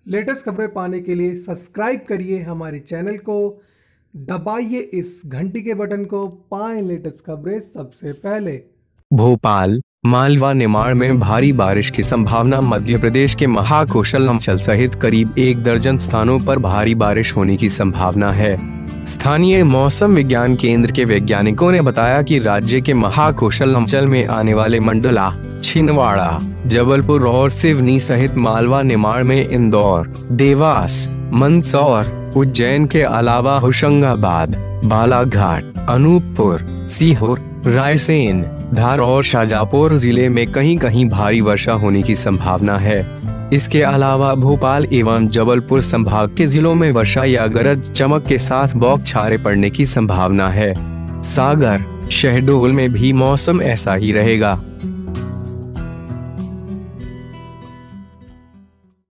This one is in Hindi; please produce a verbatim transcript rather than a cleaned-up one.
लेटेस्ट खबरें पाने के लिए सब्सक्राइब करिए हमारे चैनल को, दबाइए इस घंटी के बटन को, पाएं लेटेस्ट खबरें सबसे पहले। भोपाल मालवा निमाड़ में भारी बारिश की संभावना। मध्य प्रदेश के महाकौशल अंचल सहित करीब एक दर्जन स्थानों पर भारी बारिश होने की संभावना है। स्थानीय मौसम विज्ञान केंद्र के वैज्ञानिकों ने बताया कि राज्य के महाकौशल अंचल में आने वाले मंडला, छिंदवाड़ा, जबलपुर और सिवनी सहित मालवा निमाड़ में इंदौर, देवास, मंदसौर, उज्जैन के अलावा होशंगाबाद, बालाघाट, अनूपपुर, सीहोर, रायसेन, धार और शाजापुर जिले में कहीं कहीं भारी वर्षा होने की संभावना है। इसके अलावा भोपाल एवं जबलपुर संभाग के जिलों में वर्षा या गरज चमक के साथ बौछारें पड़ने की संभावना है। सागर, शहडोल में भी मौसम ऐसा ही रहेगा।